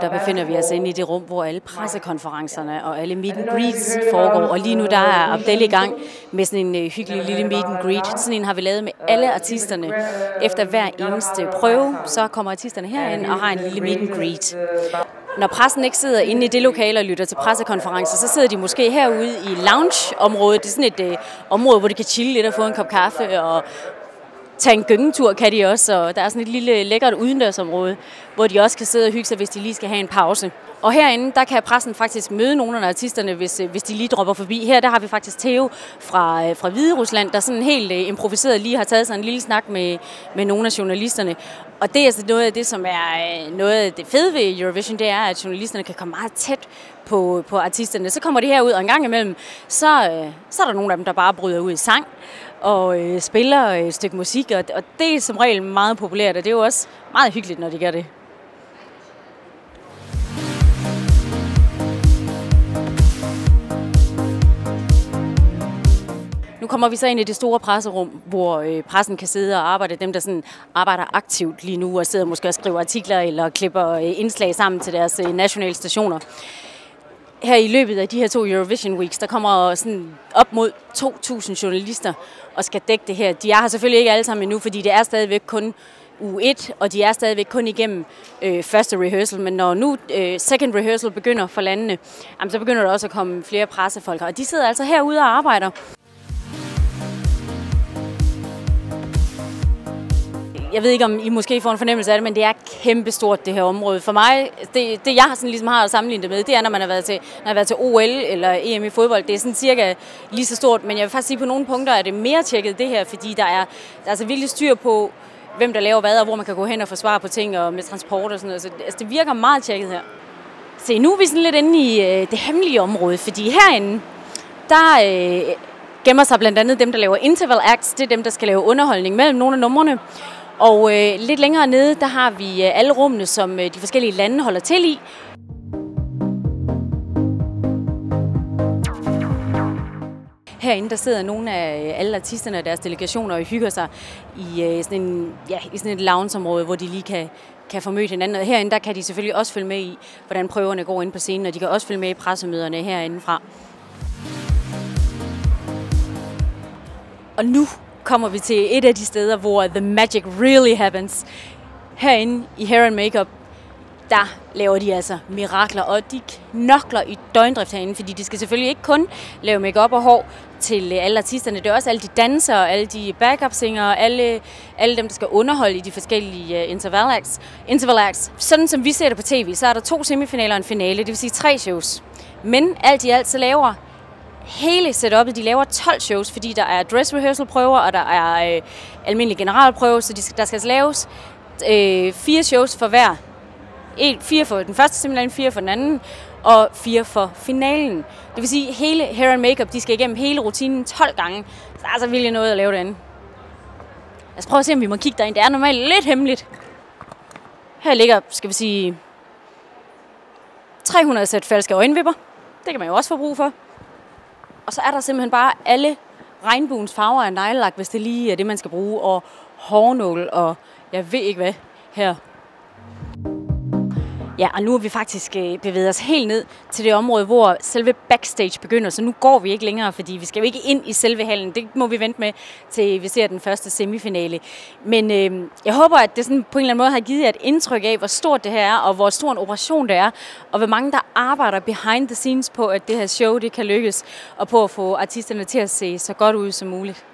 der befinder vi os inde i det rum, hvor alle pressekonferencerne og alle meet and greets foregår. Og lige nu der er Abdel i gang med sådan en hyggelig lille meet and greet. Sådan en har vi lavet med alle artisterne. Efter hver eneste prøve, så kommer artisterne herind og har en lille meet and greet. Når pressen ikke sidder inde i det lokale og lytter til pressekonferencer, så sidder de måske herude i lounge-området. Det er sådan et område, hvor de kan chille lidt og få en kop kaffe og tage en gyngetur kan de også, og der er sådan et lille lækkert udendørsområde, hvor de også kan sidde og hygge sig, hvis de lige skal have en pause. Og herinde, der kan pressen faktisk møde nogle af artisterne, hvis de lige dropper forbi. Her, der har vi faktisk Theo fra Hviderusland, der sådan helt improviseret lige har taget sig en lille snak med nogle af journalisterne. Og det er altså noget af det, som er noget af det fede ved Eurovision, det er, at journalisterne kan komme meget tæt på artisterne. Så kommer de herud, og en gang imellem, så er der nogle af dem, der bare bryder ud i sang og spiller et stykke musik, og det er som regel meget populært, og det er jo også meget hyggeligt, når de gør det. Nu kommer vi så ind i det store presserum, hvor pressen kan sidde og arbejde. Dem, der sådan arbejder aktivt lige nu og sidder måske og skriver artikler eller klipper indslag sammen til deres nationale stationer. Her i løbet af de her 2 Eurovision Weeks, der kommer sådan op mod 2.000 journalister og skal dække det her. De er her selvfølgelig ikke alle sammen endnu, fordi det er stadigvæk kun uge 1, og de er stadigvæk kun igennem første rehearsal. Men når nu second rehearsal begynder for landene, så begynder der også at komme flere pressefolk. Og de sidder altså herude og arbejder. Jeg ved ikke, om I måske får en fornemmelse af det, men det er kæmpestort, det her område. For mig, det jeg sådan ligesom har sammenlignet det med, det er, når man har været til OL eller EM i fodbold. Det er sådan cirka lige så stort, men jeg vil faktisk sige, at på nogle punkter er det mere tjekket det her, fordi der er altså virkelig styr på, hvem der laver hvad, og hvor man kan gå hen og få svar på ting, og med transport og sådan noget. Så altså, det virker meget tjekket her. Se, nu er vi sådan lidt inde i det hemmelige område, fordi herinde, der gemmer sig blandt andet dem, der laver interval acts. Det er dem, der skal lave underholdning mellem nogle af numrene. Og lidt længere nede, der har vi alle rummene, som de forskellige lande holder til i. Herinde der sidder nogle af alle artisterne og deres delegationer og hygger sig i sådan et loungeområde, hvor de lige kan få mødt hinanden. Og herinde der kan de selvfølgelig også følge med i, hvordan prøverne går ind på scenen, og de kan også følge med i pressemøderne herindefra. Og nu kommer vi til et af de steder, hvor the magic really happens. Herinde i Hair and Makeup, der laver de altså mirakler, og de knokler i døgndrift herinde, fordi de skal selvfølgelig ikke kun lave makeup og hår til alle artisterne, det er også alle de dansere, alle de backup-singere, alle dem, der skal underholde i de forskellige interval acts. Sådan som vi ser det på tv, så er der 2 semifinaler og en finale, det vil sige 3 shows. Men alt i alt så laver hele setupet, de laver 12 shows, fordi der er dress rehearsal prøver, og der er almindelige generalprøver, så der skal laves 4 shows for hver. 4 for den første semifinale, 4 for den anden, og 4 for finalen. Det vil sige, hele Hair and Makeup, de skal igennem hele rutinen 12 gange. Så der er altså virkelig noget at lave derinde. Lad os prøve at se, om vi må kigge derind. Det er normalt lidt hemmeligt. Her ligger, skal vi sige, 300 sæt falske øjenvipper. Det kan man jo også få brug for. Og så er der simpelthen bare alle regnbuens farver af neglelak, hvis det lige er det, man skal bruge, og hårnål, og jeg ved ikke hvad her. Ja, og nu er vi faktisk bevæget os helt ned til det område, hvor selve backstage begynder, så nu går vi ikke længere, fordi vi skal jo ikke ind i selve hallen. Det må vi vente med, til vi ser den første semifinale. Men jeg håber, at det sådan på en eller anden måde har givet jer et indtryk af, hvor stort det her er, og hvor stor en operation det er, og hvor mange der arbejder behind the scenes på, at det her show det kan lykkes, og på at få artisterne til at se så godt ud som muligt.